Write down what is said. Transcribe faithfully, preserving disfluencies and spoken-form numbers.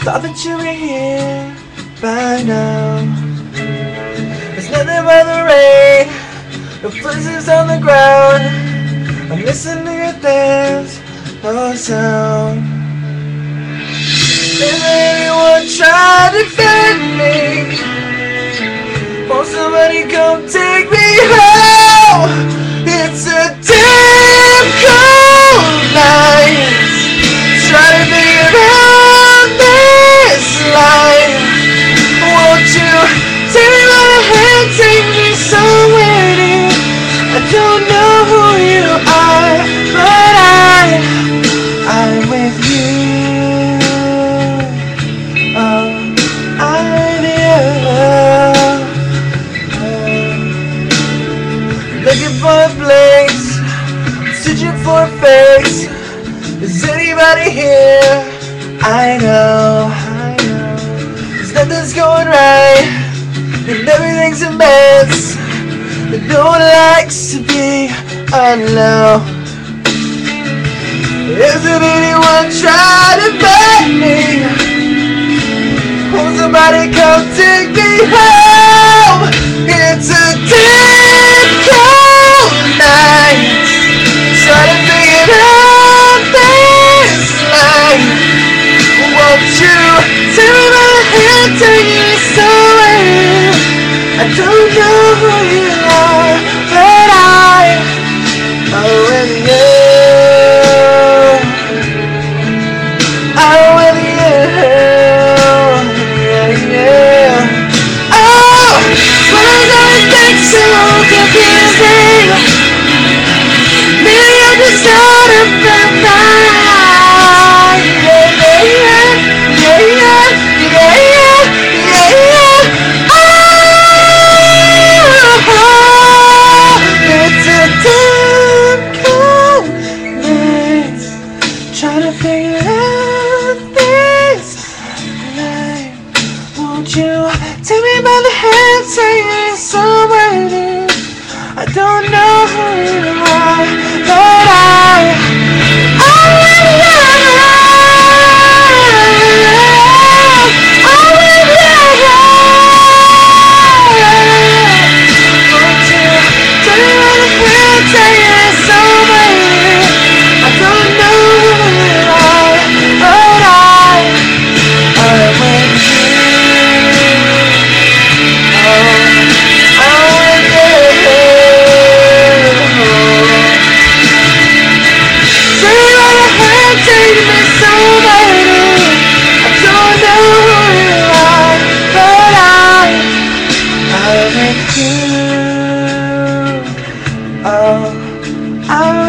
Thought that you were here by now. There's nothing but the rain, the footsteps on the ground. I'm listening to your dance, no sound. Is anyone trying to defend me? Won't somebody come take me home? It's a damn cold night. Try to figure out this life. Won't you take me by the hand, take me somewhere deep? I don't know who you are, but I, I'm with you. Oh, I'm here. Looking for a place, searching for a face. Is anybody here? I know, I know. Cause nothing's going right, and everything's a mess. But no one likes to be alone. Isn't anyone trying to find me? Won't somebody come take me home? It's a dead cold night. Try to figure out this life. Won't you take me by the hand, take me somewhere? I don't know who you are, but I, I'm with you. I'm with you. Yeah, yeah. Oh, but I know it makes so confusing. Maybe I'm just out of my mind. Yeah, yeah, yeah, yeah, yeah, yeah, yeah, yeah. Oh, it's a damn cold night. Trying to figure out this life. Won't you take me by the hand, take me somewhere new? I don't know who you are, but I, I'm with you. I'm with you. Won't you take me by the hand, take me somewhere new? I don't know who you are, but I, I'm with you. Oh, I'm with you. Take me somewhere new. I don't know who you are, but I, I'm with you. Oh, I'm